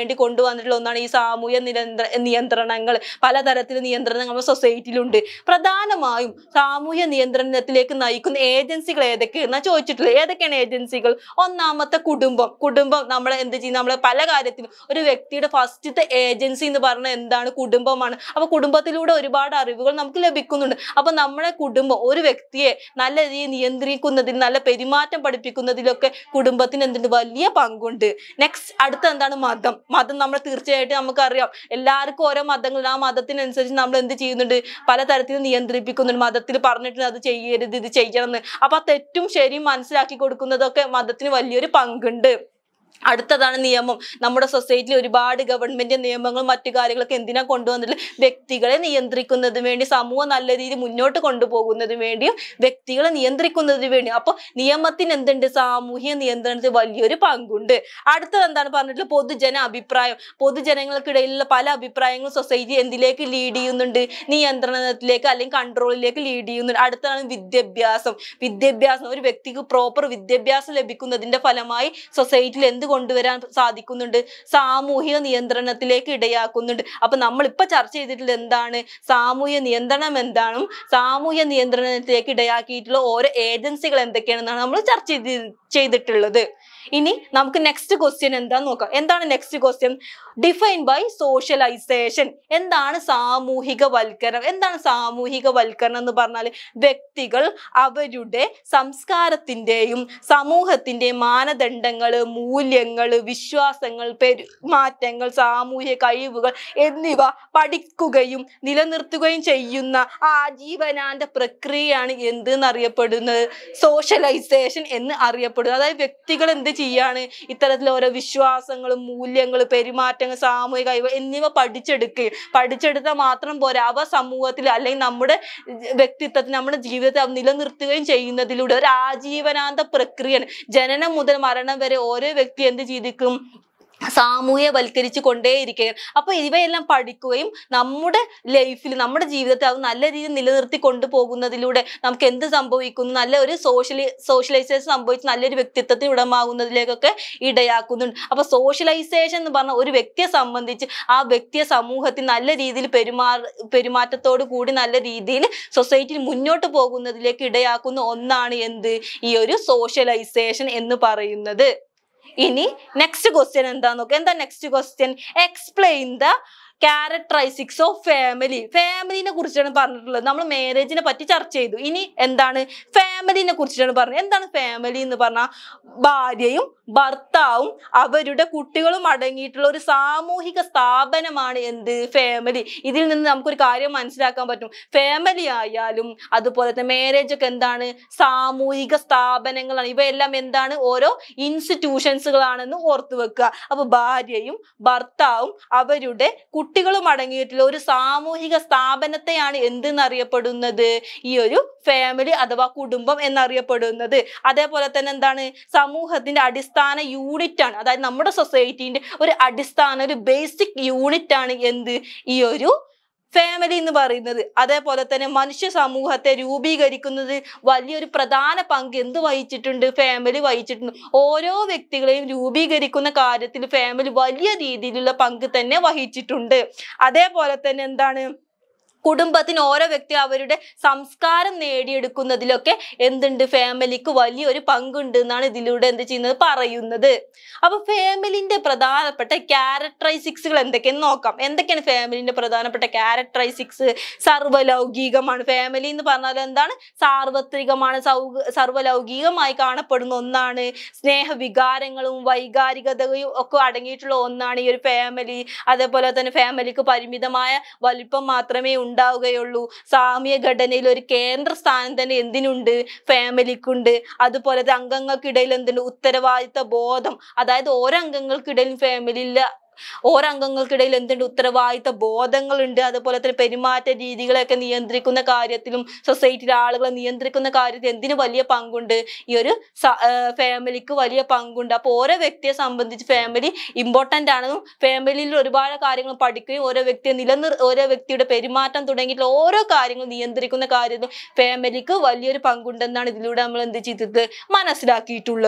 വേണ്ടി കൊണ്ടുവന്നിട്ടുള്ള ഒന്നാണ് ഈ സാമൂഹ്യ നിയന്ത്ര നിയന്ത്രണങ്ങൾ പലതരത്തിലുള്ള നിയന്ത്രണങ്ങൾ നമ്മുടെ സൊസൈറ്റിയിലുണ്ട്. പ്രധാനമായും സാമൂഹ്യ നിയന്ത്രണത്തിലേക്ക് നയിക്കുന്ന ഏജൻസികൾ ഏതൊക്കെയാണെന്നാ ചോദിച്ചിട്ടുള്ളത്. ഏതൊക്കെയാണ് ഏജൻസികൾ? ഒന്നാമത്തെ കുടുംബം. കുടുംബം നമ്മളെ എന്ത് ചെയ്യും? നമ്മളെ പല കാര്യത്തിലും ഒരു വ്യക്തിയുടെ ഫസ്റ്റത്തെ ഏജൻസി എന്ന് പറഞ്ഞാൽ എന്താണ്? കുടുംബമാണ്. അപ്പൊ കുടുംബത്തിലൂടെ ഒരുപാട് അറിവുകൾ നമുക്ക് ലഭിക്കുന്നുണ്ട്. അപ്പൊ നമ്മുടെ കുടുംബം ഒരു വ്യക്തിയെ നല്ല രീതിയിൽ നിയന്ത്രിക്കുന്നതിൽ നല്ല പെരുമാറ്റം പഠിപ്പിക്കുന്നതിലൊക്കെ കുടുംബത്തിന് എന്തുണ്ട്? വലിയ പങ്കുണ്ട്. നെക്സ്റ്റ് അടുത്ത എന്താണ്? മതം. മതം നമ്മൾ തീർച്ചയായിട്ടും നമുക്കറിയാം എല്ലാവർക്കും ഓരോ മതങ്ങൾ, ആ മതത്തിനനുസരിച്ച് നമ്മൾ എന്ത് ചെയ്യുന്നുണ്ട്? പലതരത്തിൽ നിയന്ത്രിപ്പിക്കുന്നുണ്ട്. മതത്തിൽ പറഞ്ഞിട്ടുണ്ട് അത് ചെയ്യരുത്, ഇത് ചെയ്യണം എന്ന്. അപ്പൊ തെറ്റും ശരിയും മനസ്സിലാക്കി കൊടുക്കുന്നതൊക്കെ മതത്തിന് വലിയൊരു പങ്കുണ്ട്. അടുത്തതാണ് നിയമം. നമ്മുടെ സൊസൈറ്റിയിൽ ഒരുപാട് ഗവൺമെന്റ് നിയമങ്ങളും മറ്റു കാര്യങ്ങളൊക്കെ എന്തിനാ കൊണ്ടുവന്നിട്ടുള്ളത്? വ്യക്തികളെ നിയന്ത്രിക്കുന്നതിന് വേണ്ടി, സമൂഹം നല്ല രീതിയിൽ മുന്നോട്ട് കൊണ്ടുപോകുന്നതിന് വേണ്ടിയും വ്യക്തികളെ നിയന്ത്രിക്കുന്നതിന് വേണ്ടിയും. അപ്പൊ നിയമത്തിന് എന്തുണ്ട്? സാമൂഹ്യ നിയന്ത്രണത്തിൽ വലിയൊരു പങ്കുണ്ട്. അടുത്തത് എന്താണ് പറഞ്ഞിട്ടുള്ളത്? പൊതുജന അഭിപ്രായം. പൊതുജനങ്ങൾക്കിടയിലുള്ള പല അഭിപ്രായങ്ങളും സൊസൈറ്റി എന്തിലേക്ക് ലീഡ് ചെയ്യുന്നുണ്ട്? നിയന്ത്രണത്തിലേക്ക് അല്ലെങ്കിൽ കൺട്രോളിലേക്ക് ലീഡ് ചെയ്യുന്നുണ്ട്. അടുത്തതാണ് വിദ്യാഭ്യാസം. വിദ്യാഭ്യാസം ഒരു വ്യക്തിക്ക് പ്രോപ്പർ വിദ്യാഭ്യാസം ലഭിക്കുന്നതിന്റെ ഫലമായി സൊസൈറ്റിയിൽ എന്ത് കൊണ്ടുവരാൻ സാധിക്കുന്നുണ്ട്? സാമൂഹിക നിയന്ത്രണത്തിലേക്ക് ഇടയാക്കുന്നുണ്ട്. അപ്പൊ നമ്മൾ ഇപ്പൊ ചർച്ച ചെയ്തിട്ടുള്ള എന്താണ്? സാമൂഹ്യ നിയന്ത്രണം എന്താണും സാമൂഹ്യ നിയന്ത്രണത്തിലേക്ക് ഇടയാക്കിയിട്ടുള്ള ഓരോ ഏജൻസികൾ എന്തൊക്കെയാണെന്നാണ് നമ്മൾ ചർച്ച ചെയ്ത് ചെയ്തിട്ടുള്ളത്. ഇനി നമുക്ക് നെക്സ്റ്റ് ക്വസ്റ്റ്യൻ എന്താന്ന് നോക്കാം. എന്താണ് next question? Define by socialisation. എന്താണ് സാമൂഹിക വൽക്കരണം? എന്താണ് സാമൂഹിക വൽക്കരണം എന്ന് പറഞ്ഞാൽ വ്യക്തികൾ അവരുടെ സംസ്കാരത്തിന്റെയും സമൂഹത്തിന്റെയും മാനദണ്ഡങ്ങള്, മൂല്യങ്ങള്, വിശ്വാസങ്ങൾ, പെരുമാറ്റങ്ങൾ, സാമൂഹിക കഴിവുകൾ എന്നിവ പഠിക്കുകയും നിലനിർത്തുകയും ചെയ്യുന്ന ആജീവനാന്ത പ്രക്രിയയാണ് എന്തെന്നറിയപ്പെടുന്നത്? സോഷ്യലൈസേഷൻ എന്ന് അറിയപ്പെടുന്നത്. അതായത് വ്യക്തികൾ എന്ത് ചെയ്യാണ്? ഇത്തരത്തിൽ ഓരോ വിശ്വാസങ്ങളും മൂല്യങ്ങളും പെരുമാറ്റങ്ങൾ സാമൂഹിക കഴിവ് എന്നിവ പഠിച്ചെടുക്കുകയും പഠിച്ചെടുത്താൽ മാത്രം പോരാ, അവ സമൂഹത്തിൽ അല്ലെങ്കിൽ നമ്മുടെ വ്യക്തിത്വത്തിൽ നമ്മുടെ ജീവിതത്തെ നിലനിർത്തുകയും ചെയ്യുന്നതിലൂടെ ഒരു ആജീവനാന്ത പ്രക്രിയയാണ്. ജനനം മുതൽ മരണം വരെ ഓരോ വ്യക്തി എന്ത് ചെയ്തിരിക്കും? സാമൂഹ്യവൽക്കരിച്ചു കൊണ്ടേയിരിക്കുകയാണ്. അപ്പൊ ഇവയെല്ലാം പഠിക്കുകയും നമ്മുടെ ലൈഫിൽ നമ്മുടെ ജീവിതത്തെ അത് നല്ല രീതിയിൽ നിലനിർത്തി കൊണ്ടുപോകുന്നതിലൂടെ നമുക്ക് എന്ത് സംഭവിക്കുന്നു? നല്ല ഒരു സോഷ്യലി സോഷ്യലൈസേഷൻ സംഭവിച്ച് നല്ലൊരു വ്യക്തിത്വത്തിന് ഉടമാകുന്നതിലേക്കൊക്കെ ഇടയാക്കുന്നുണ്ട്. അപ്പൊ സോഷ്യലൈസേഷൻ എന്ന് പറഞ്ഞാൽ ഒരു വ്യക്തിയെ സംബന്ധിച്ച് ആ വ്യക്തിയെ സമൂഹത്തിൽ നല്ല രീതിയിൽ പെരുമാ പെരുമാറ്റത്തോടു കൂടി നല്ല രീതിയിൽ സൊസൈറ്റിയിൽ മുന്നോട്ട് പോകുന്നതിലേക്ക് ഇടയാക്കുന്ന ഒന്നാണ് എന്ത്? ഈ ഒരു സോഷ്യലൈസേഷൻ എന്ന് പറയുന്നത്. ഇനി നെക്സ്റ്റ് ക്വസ്റ്റ്യൻ എന്താന്ന് നോക്കാം. എന്താ next question? Explain the characteristics of family. ഫാമിലിനെ കുറിച്ചാണ് പറഞ്ഞിട്ടുള്ളത്. നമ്മൾ മാരേജിനെ പറ്റി ചർച്ച ചെയ്തു. ഇനി എന്താണ്? ഫാമിലിനെ കുറിച്ചിട്ടാണ് പറഞ്ഞത്. എന്താണ് ഫാമിലി എന്ന് പറഞ്ഞാൽ ഭാര്യയും ഭർത്താവും അവരുടെ കുട്ടികളും അടങ്ങിയിട്ടുള്ള ഒരു സാമൂഹിക സ്ഥാപനമാണ് എന്ത്? ഫാമിലി. ഇതിൽ നിന്ന് നമുക്കൊരു കാര്യം മനസ്സിലാക്കാൻ പറ്റും. ഫാമിലി ആയാലും അതുപോലെ തന്നെ മാരേജ് ഒക്കെ എന്താണ്? സാമൂഹിക സ്ഥാപനങ്ങളാണ്. ഇവയെല്ലാം എന്താണ്? ഓരോ ഇൻസ്റ്റിറ്റ്യൂഷൻസുകളാണെന്ന് ഓർത്തു വെക്കുക. അപ്പൊ ഭാര്യയും ഭർത്താവും അവരുടെ കുട്ടികളും അടങ്ങിയിട്ടുള്ള ഒരു സാമൂഹിക സ്ഥാപനത്തെയാണ് എന്തെന്നറിയപ്പെടുന്നത്? ഈ ഒരു ഫാമിലി അഥവാ കുടുംബം എന്നറിയപ്പെടുന്നത്. അതേപോലെ തന്നെ എന്താണ്? സമൂഹത്തിന്റെ അടിസ്ഥാന യൂണിറ്റ് ആണ്. അതായത് നമ്മുടെ സൊസൈറ്റിന്റെ ഒരു അടിസ്ഥാന ഒരു ബേസിക് യൂണിറ്റ് ആണ് എന്ത്? ഈ ഒരു ഫാമിലി എന്ന് പറയുന്നത്. അതേപോലെ തന്നെ മനുഷ്യ സമൂഹത്തെ രൂപീകരിക്കുന്നതിൽ വലിയൊരു പ്രധാന പങ്ക് എന്ത് വഹിച്ചിട്ടുണ്ട്? ഫാമിലി വഹിച്ചിട്ടുണ്ട്. ഓരോ വ്യക്തികളെയും രൂപീകരിക്കുന്ന കാര്യത്തിൽ ഫാമിലി വലിയ രീതിയിലുള്ള പങ്ക് തന്നെ വഹിച്ചിട്ടുണ്ട്. അതേപോലെ തന്നെ എന്താണ്? കുടുംബത്തിന് ഓരോ വ്യക്തി അവരുടെ സംസ്കാരം നേടിയെടുക്കുന്നതിലൊക്കെ എന്തുണ്ട്? ഫാമിലിക്ക് വലിയൊരു പങ്കുണ്ട് എന്നാണ് ഇതിലൂടെ എന്ത് ചെയ്യുന്നത്? പറയുന്നത്. അപ്പൊ ഫാമിലിന്റെ പ്രധാനപ്പെട്ട ക്യാരക്ടറിസ്റ്റിക്സുകൾ എന്തൊക്കെയെന്ന് നോക്കാം. എന്തൊക്കെയാണ് ഫാമിലിന്റെ പ്രധാനപ്പെട്ട ക്യാരക്ടറിസ്റ്റിക്സ്? സർവ്വലൗകികമാണ്. ഫാമിലി എന്ന് പറഞ്ഞാൽ എന്താണ്? സാർവത്രികമാണ്, സൗ സർവ്വലൗകികമായി കാണപ്പെടുന്ന ഒന്നാണ്. സ്നേഹവികാരങ്ങളും വൈകാരികതയും ഒക്കെ അടങ്ങിയിട്ടുള്ള ഒന്നാണ് ഈ ഒരു ഫാമിലി. അതേപോലെ തന്നെ ഫാമിലിക്ക് പരിമിതമായ വലിപ്പം മാത്രമേ ഉണ്ടാവുകയുള്ളൂ. സാമൂഹ്യ ഘടനയിൽ ഒരു കേന്ദ്ര സ്ഥാനം തന്നെ എന്തിനുണ്ട്? ഫാമിലിക്കുണ്ട്. അതുപോലെ അംഗങ്ങൾക്കിടയിൽ എന്തുണ്ട്? ഉത്തരവാദിത്ത ബോധം. അതായത് ഓരോ അംഗങ്ങൾക്കിടയിലും ഫാമിലിയിലെ ഓരോ അംഗങ്ങൾക്കിടയിൽ എന്തുണ്ട്? ഉത്തരവാദിത്ത ബോധങ്ങളുണ്ട്. അതുപോലെ തന്നെ പെരുമാറ്റ രീതികളെയൊക്കെ നിയന്ത്രിക്കുന്ന കാര്യത്തിലും സൊസൈറ്റിയിലെ ആളുകളെ നിയന്ത്രിക്കുന്ന കാര്യത്തിൽ എന്തിനു വലിയ പങ്കുണ്ട്? ഈ ഒരു ഫാമിലിക്ക് വലിയ പങ്കുണ്ട്. അപ്പൊ ഓരോ വ്യക്തിയെ സംബന്ധിച്ച് ഫാമിലി ഇമ്പോർട്ടന്റ് ആണെന്നും ഫാമിലിയിൽ ഒരുപാട് കാര്യങ്ങൾ പഠിക്കുകയും ഓരോ വ്യക്തിയെ നിലനിർ ഓരോ വ്യക്തിയുടെ പെരുമാറ്റം തുടങ്ങിയിട്ടുള്ള ഓരോ കാര്യങ്ങളും നിയന്ത്രിക്കുന്ന കാര്യത്തിൽ ഫാമിലിക്ക് വലിയൊരു പങ്കുണ്ടെന്നാണ് ഇതിലൂടെ നമ്മൾ എന്ത് ചെയ്തത്? മനസ്സിലാക്കിയിട്ടുള്ളത്.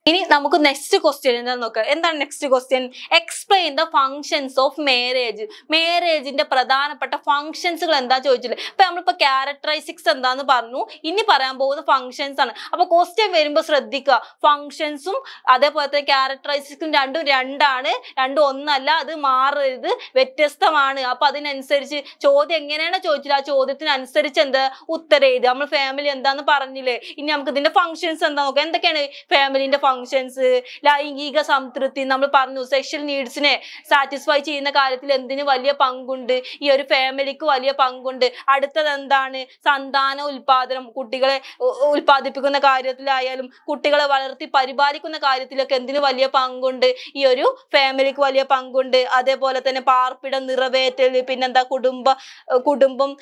ഇനി നമുക്ക് നെക്സ്റ്റ് ക്വസ്റ്റ്യൻ എന്താന്ന് നോക്കാം. എന്താണ് next question? Explain the functions of marriage. മാരേജിന്റെ പ്രധാനപ്പെട്ട ഫങ്ഷൻസുകൾ എന്താ ചോദിച്ചില്ലേ? ഇപ്പൊ നമ്മളിപ്പോ ക്യാരക്ടറൈസിക്സ് എന്താന്ന് പറഞ്ഞു, ഇനി പറയാൻ പോകുന്ന ഫങ്ഷൻസ് ആണ്. അപ്പൊ ക്വസ്റ്റ്യൻ വരുമ്പോ ശ്രദ്ധിക്കുക, ഫങ്ഷൻസും അതേപോലെ തന്നെ ക്യാരക്ടറൈസിക്സും രണ്ടും രണ്ടാണ്, രണ്ടും ഒന്നല്ല, അത് മാറരുത്, വ്യത്യസ്തമാണ്. അപ്പൊ അതിനനുസരിച്ച് ചോദ്യം എങ്ങനെയാണ് ചോദിച്ചില്ല, ആ ചോദ്യത്തിനനുസരിച്ച് എന്താ ഉത്തരം എഴുതുക. നമ്മൾ ഫാമിലി എന്താന്ന് പറഞ്ഞില്ലേ, ഇനി നമുക്ക് ഇതിന്റെ ഫങ്ഷൻസ് എന്താ നോക്കാം. എന്തൊക്കെയാണ് ഫാമിലിന്റെ ഫങ്ഷൻസ്? ലൈംഗിക സംതൃപ്തി നമ്മൾ പറഞ്ഞു, സെക്ഷൽ നീഡ്സിനെ സാറ്റിസ്ഫൈ ചെയ്യുന്ന കാര്യത്തിൽ എന്തിന് വലിയ പങ്കുണ്ട്, ഈ ഒരു ഫാമിലിക്ക് വലിയ പങ്കുണ്ട്. അടുത്തത് എന്താണ്? സന്താന ഉൽപാദനം, കുട്ടികളെ ഉൽപ്പാദിപ്പിക്കുന്ന കാര്യത്തിലായാലും കുട്ടികളെ വളർത്തി പരിപാലിക്കുന്ന കാര്യത്തിലൊക്കെ എന്തിന് വലിയ പങ്കുണ്ട്, ഈ ഒരു ഫാമിലിക്ക് വലിയ പങ്കുണ്ട്. അതേപോലെ തന്നെ പാർപ്പിടം നിറവേറ്റൽ, പിന്നെന്താ കുടുംബ കുടുംബം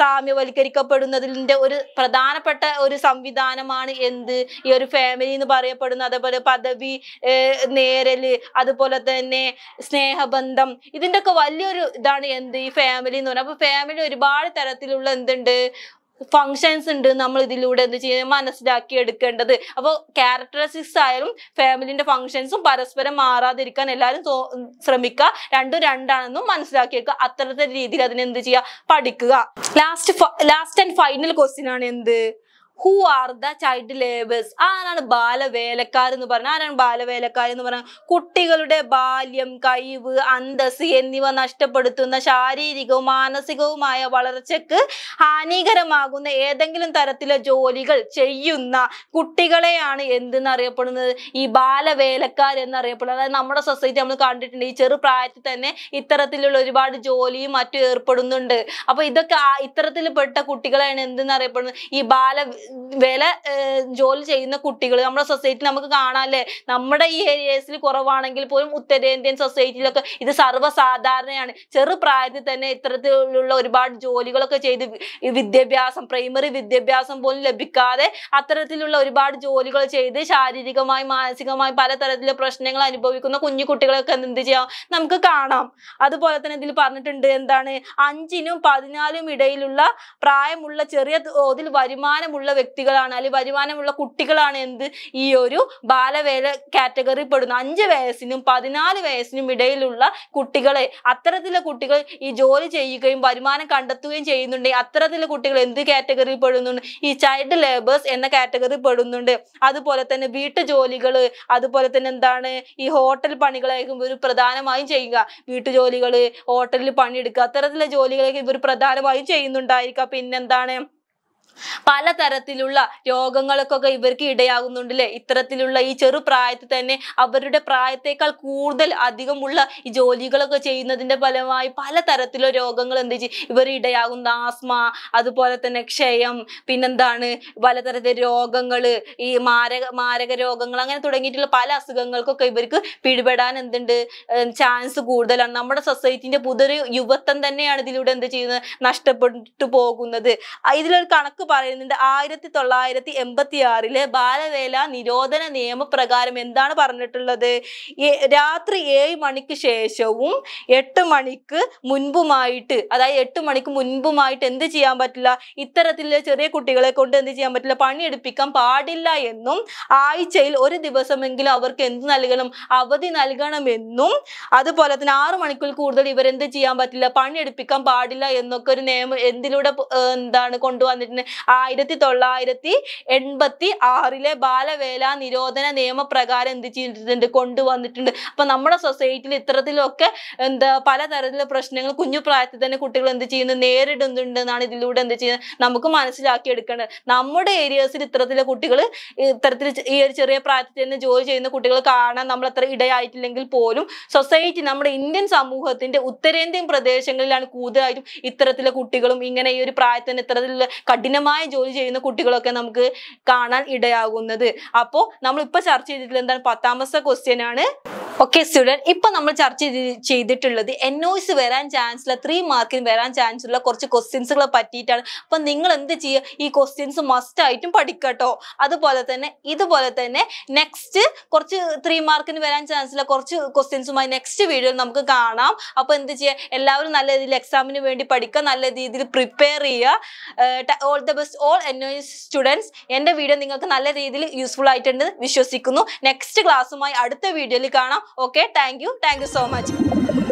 സാമ്യവൽക്കരിക്കപ്പെടുന്നതിന്റെ ഒരു പ്രധാനപ്പെട്ട ഒരു സംവിധാനമാണ് എന്ത്, ഈ ഒരു ഫാമിലി എന്ന് പറയപ്പെടുന്നത്. അതേപോലെ പദവി നേരല്, അതുപോലെ തന്നെ സ്നേഹബന്ധം, ഇതിന്റെ ഒക്കെ വലിയൊരു ഇതാണ് എന്ത്, ഈ ഫാമിലി എന്ന് പറയുന്നത്. അപ്പൊ ഫാമിലി ഒരുപാട് തരത്തിലുള്ള എന്തുണ്ട്, ഫങ്ഷൻസ് ഉണ്ട്, നമ്മൾ ഇതിലൂടെ എന്ത് ചെയ്യുന്നത് മനസ്സിലാക്കി എടുക്കേണ്ടത്. അപ്പോൾ ക്യാരക്ടറിസ്റ്റിക്സ് ആയാലും ഫാമിലിന്റെ ഫങ്ഷൻസും പരസ്പരം മാറാതിരിക്കാൻ എല്ലാവരും ശ്രമിക്കുക. രണ്ടും രണ്ടാണെന്നും മനസ്സിലാക്കി വെക്കുക. അത്തരത്തിലുള്ള രീതിയിൽ അതിനെന്ത് ചെയ്യുക, പഠിക്കുക. Last last and final question ആണ് എന്ത്, who are the child labours? ആരാണ് ബാലവേലക്കാർ എന്ന് പറഞ്ഞാൽ? ആരാണ് ബാലവേലക്കാർ എന്ന് പറഞ്ഞാൽ? കുട്ടികളുടെ ബാല്യം, കഴിവ്, അന്തസ് എന്നിവ നഷ്ടപ്പെടുത്തുന്ന ശാരീരികവും മാനസികവുമായ വളർച്ചയ്ക്ക് ഹാനികരമാകുന്ന ഏതെങ്കിലും തരത്തിലെ ജോലികൾ ചെയ്യുന്ന കുട്ടികളെയാണ് എന്തെന്നറിയപ്പെടുന്നത്, ഈ ബാലവേലക്കാർ എന്നറിയപ്പെടുന്നത്. അതായത് നമ്മുടെ സൊസൈറ്റി നമ്മൾ കണ്ടിട്ടുണ്ട്, ഈ ചെറുപ്രായത്തിൽ തന്നെ ഇത്തരത്തിലുള്ള ഒരുപാട് ജോലിയും മറ്റും ഏർപ്പെടുന്നുണ്ട്. അപ്പൊ ഇതൊക്കെ ഇത്തരത്തിൽ പെട്ട കുട്ടികളെയാണ് എന്തെന്നറിയപ്പെടുന്നത്, ഈ ബാല വേല ജോലി ചെയ്യുന്ന കുട്ടികൾ. നമ്മുടെ സൊസൈറ്റിയിൽ നമുക്ക് കാണാല്ലേ, നമ്മുടെ ഈ ഏരിയസിൽ കുറവാണെങ്കിൽ പോലും ഉത്തരേന്ത്യൻ സൊസൈറ്റിയിലൊക്കെ ഇത് സർവ്വസാധാരണയാണ്. ചെറുപ്രായത്തിൽ തന്നെ ഇത്തരത്തിലുള്ള ഒരുപാട് ജോലികളൊക്കെ ചെയ്ത് വിദ്യാഭ്യാസം, പ്രൈമറി വിദ്യാഭ്യാസം പോലും ലഭിക്കാതെ അത്തരത്തിലുള്ള ഒരുപാട് ജോലികൾ ചെയ്ത് ശാരീരികമായി മാനസികമായി പലതരത്തിലുള്ള പ്രശ്നങ്ങൾ അനുഭവിക്കുന്ന കുഞ്ഞു കുട്ടികളൊക്കെ എന്ത് ചെയ്യാം നമുക്ക് കാണാം. അതുപോലെ തന്നെ ഇതിൽ പറഞ്ഞിട്ടുണ്ട് എന്താണ്, അഞ്ചിനും പതിനാലും ഇടയിലുള്ള പ്രായമുള്ള ചെറിയ തോതിൽ വരുമാനമുള്ള വ്യക്തികളാണ്, അല്ലെങ്കിൽ വരുമാനമുള്ള കുട്ടികളാണ് എന്ത്, ഈ ഒരു ബാലവേല കാറ്റഗറി പെടുന്ന. അഞ്ച് വയസ്സിനും പതിനാല് വയസ്സിനും ഇടയിലുള്ള കുട്ടികളെ, അത്തരത്തിലുള്ള കുട്ടികൾ ഈ ജോലി ചെയ്യുകയും വരുമാനം കണ്ടെത്തുകയും ചെയ്യുന്നുണ്ട്. അത്തരത്തിലുള്ള കുട്ടികൾ എന്ത് കാറ്റഗറിയിൽ പെടുന്നുണ്ട്, ഈ ചൈൽഡ് ലേബേഴ്സ് എന്ന കാറ്റഗറി പെടുന്നുണ്ട്. അതുപോലെ തന്നെ വീട്ടുജോലികള്, അതുപോലെ തന്നെ എന്താണ്, ഈ ഹോട്ടൽ പണികളായിരിക്കും ഇവർ പ്രധാനമായും ചെയ്യുക. വീട്ടുജോലികള്, ഹോട്ടലിൽ പണിയെടുക്കുക, അത്തരത്തിലുള്ള ജോലികളൊക്കെ ഇവർ പ്രധാനമായും ചെയ്യുന്നുണ്ടായിരിക്കുക. പിന്നെന്താണ്, പലതരത്തിലുള്ള രോഗങ്ങൾക്കൊക്കെ ഇവർക്ക് ഇടയാകുന്നുണ്ട് അല്ലെ. ഇത്തരത്തിലുള്ള ഈ ചെറുപ്രായത്തിൽ തന്നെ അവരുടെ പ്രായത്തേക്കാൾ കൂടുതൽ അധികമുള്ള ഈ ജോലികളൊക്കെ ചെയ്യുന്നതിന്റെ ഫലമായി പലതരത്തിലുള്ള രോഗങ്ങൾ എന്ത് ചെയ്യും ഇവർ ഇടയാകുന്ന, ആസ്മ, അതുപോലെ തന്നെ ക്ഷയം, പിന്നെന്താണ് പലതരത്തിലുള്ള രോഗങ്ങള്, ഈ മാരക മാരക രോഗങ്ങൾ, അങ്ങനെ തുടങ്ങിയിട്ടുള്ള പല അസുഖങ്ങൾക്കൊക്കെ ഇവർക്ക് പിടിപെടാൻ എന്തുണ്ട് ചാൻസ് കൂടുതലാണ്. നമ്മുടെ സൊസൈറ്റിന്റെ പുതിയൊരു യുവത്വം തന്നെയാണ് ഇതിലൂടെ എന്ത് ചെയ്യുന്നത്, നഷ്ടപ്പെട്ടു പോകുന്നത്. ഇതിലൊരു കണക്ക് പറയുന്നുണ്ട്, ആയിരത്തി തൊള്ളായിരത്തി എൺപത്തി ആറിലെ ബാലവേല നിരോധന നിയമപ്രകാരം എന്താണ് പറഞ്ഞിട്ടുള്ളത്, രാത്രി ഏഴ് മണിക്ക് ശേഷവും എട്ട് മണിക്ക് മുൻപുമായിട്ട്, അതായത് എട്ട് മണിക്ക് മുൻപുമായിട്ട് എന്ത് ചെയ്യാൻ പറ്റില്ല, ഇത്തരത്തിലുള്ള ചെറിയ കുട്ടികളെ കൊണ്ട് എന്ത് ചെയ്യാൻ പറ്റില്ല, പണിയെടുപ്പിക്കാൻ പാടില്ല എന്നും, ആഴ്ചയിൽ ഒരു ദിവസമെങ്കിലും അവർക്ക് എന്ത് നൽകണം, അവധി നൽകണമെന്നും, അതുപോലെ തന്നെ ആറ് മണിക്കൂർ കൂടുതൽ ഇവരെന്ത് ചെയ്യാൻ പറ്റില്ല, പണിയെടുപ്പിക്കാൻ പാടില്ല എന്നൊക്കെ ഒരു നിയമം എന്തിലൂടെ എന്താണ് കൊണ്ടുവന്നിട്ടുണ്ട്, ആയിരത്തി തൊള്ളായിരത്തി എൺപത്തി ആറിലെ ബാലവേല നിരോധന നിയമപ്രകാരം എന്ത് ചെയ്തിട്ടുണ്ട്, കൊണ്ടുവന്നിട്ടുണ്ട്. അപ്പൊ നമ്മുടെ സൊസൈറ്റിയിൽ ഇത്തരത്തിലൊക്കെ എന്താ പലതരത്തിലുള്ള പ്രശ്നങ്ങൾ കുഞ്ഞു പ്രായത്തിൽ തന്നെ കുട്ടികൾ എന്ത് ചെയ്യുന്നു, നേരിടുന്നുണ്ട് എന്നാണ് ഇതിലൂടെ എന്ത് ചെയ്യുന്നത് നമുക്ക് മനസ്സിലാക്കി എടുക്കേണ്ടത്. നമ്മുടെ ഏരിയസിൽ ഇത്തരത്തിലുള്ള കുട്ടികൾ ഇത്തരത്തിൽ ഈ ഒരു ചെറിയ പ്രായത്തിൽ തന്നെ ജോലി ചെയ്യുന്ന കുട്ടികൾ കാണാൻ നമ്മൾ അത്ര ഇടയായിട്ടില്ലെങ്കിൽ പോലും സൊസൈറ്റി, നമ്മുടെ ഇന്ത്യൻ സമൂഹത്തിന്റെ ഉത്തരേന്ത്യൻ പ്രദേശങ്ങളിലാണ് കൂടുതലായിട്ടും ഇത്തരത്തിലുള്ള കുട്ടികളും ഇങ്ങനെ ഈ ഒരു പ്രായത്തിൽ തന്നെ ഇത്തരത്തിലുള്ള കഠിനമായ ജോലി ചെയ്യുന്ന കുട്ടികളൊക്കെ നമുക്ക് കാണാൻ ഇടയാകുന്നത്. അപ്പോൾ നമ്മൾ ഇപ്പൊ ചർച്ച ചെയ്തിട്ടുള്ള എന്താണ്, പത്താമത്തെ ക്വസ്റ്റ്യൻ ആണ്. ഓക്കെ സ്റ്റുഡന്റ്, ഇപ്പൊ നമ്മൾ ചർച്ച ചെയ്തിട്ടുള്ളത് എൻ ഒ എസ് വരാൻ ചാൻസ് ഉള്ള ത്രീ മാർക്കിന് വരാൻ ചാൻസ് ഉള്ള കുറച്ച് ക്വസ്റ്റ്യൻസുകളെ പറ്റിയിട്ടാണ്. അപ്പൊ നിങ്ങൾ എന്ത് ചെയ്യുക, ഈ ക്വസ്റ്റ്യൻസ് മസ്റ്റ് ആയിട്ടും പഠിക്കട്ടോ. അതുപോലെ തന്നെ ഇതുപോലെ തന്നെ നെക്സ്റ്റ് കുറച്ച് ത്രീ മാർക്കിന് വരാൻ ചാൻസ് ഉള്ള കുറച്ച് ക്വസ്റ്റ്യൻസുമായി നെക്സ്റ്റ് വീഡിയോയിൽ നമുക്ക് കാണാം. അപ്പൊ എന്ത് ചെയ്യുക, എല്ലാവരും നല്ല രീതിയിൽ എക്സാമിന് വേണ്ടി പഠിക്കുക, നല്ല രീതിയിൽ പ്രിപ്പയർ ചെയ്യുക. All the best all N O S students. എന്റെ വീഡിയോ നിങ്ങൾക്ക് നല്ല രീതിയിൽ യൂസ്ഫുൾ ആയിട്ടുണ്ട് വിശ്വസിക്കുന്നു. നെക്സ്റ്റ് ക്ലാസ്സുമായി അടുത്ത വീഡിയോയിൽ കാണാം. Okay, thank you. Thank you so much.